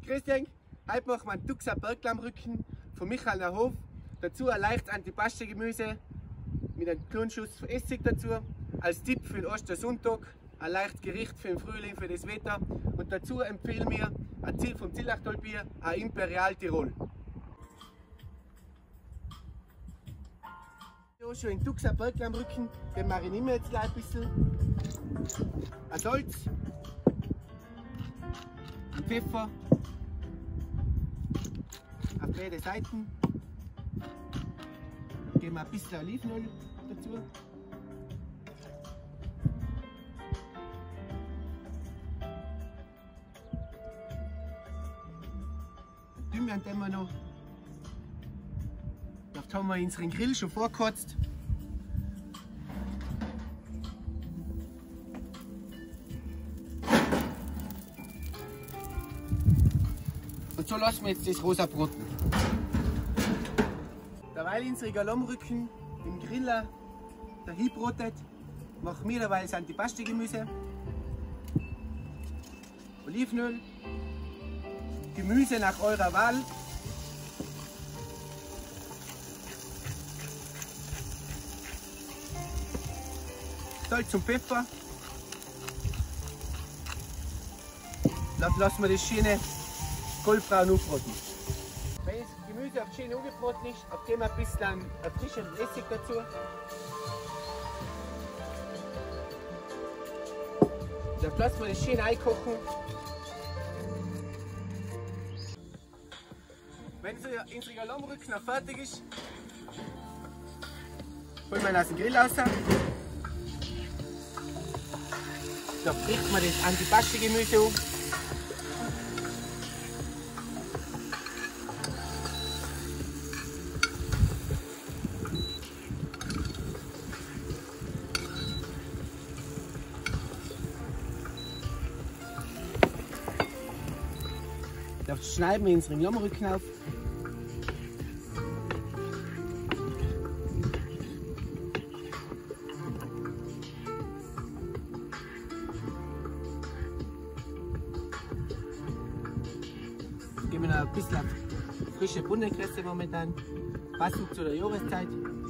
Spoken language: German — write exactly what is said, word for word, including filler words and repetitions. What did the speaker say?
Christian, heute machen wir einen Tuxer Berglammrücken von Michael Hof. Dazu ein leichtes Antipasti-Gemüse mit einem kleinen Schuss Essig dazu. Als Tipp für den Ostersonntag, ein leichtes Gericht für den Frühling, für das Wetter. Und dazu empfehlen wir ein Ziel vom Zillachtalbier, ein Imperial Tirol. Hier schon in Tuxer Berglammrücken, den marinieren wir jetzt gleich ein bisschen. Ein Salz, ein Pfeffer, auf beide Seiten. Dann geben wir ein bisschen Olivenöl dazu. Dann Thymian den wir noch. Jetzt haben wir unseren Grill schon vorgeheizt. Und so lassen wir jetzt das rosa braten. Derweil unsere Galammrücken im Griller dahin brotet, machen wir derweil das Antipasti-Gemüse, Olivenöl, Gemüse nach eurer Wahl. Salz und Pfeffer. Dann lassen wir das schöne goldbraun aufbraten. Wenn das Gemüse auf schön angebraten ist, geben wir ein bisschen frischen Essig dazu. Dann lassen wir das schön einkochen. Wenn unsere Galammrücken noch fertig ist, holen wir ihn aus dem Grill raus. Da bricht man das Antipasti-Gemüse an. Da schneiden wir unseren Lammrücken auf. Geben wir noch ein bisschen frische Bundekresse momentan, passend zu der Jahreszeit.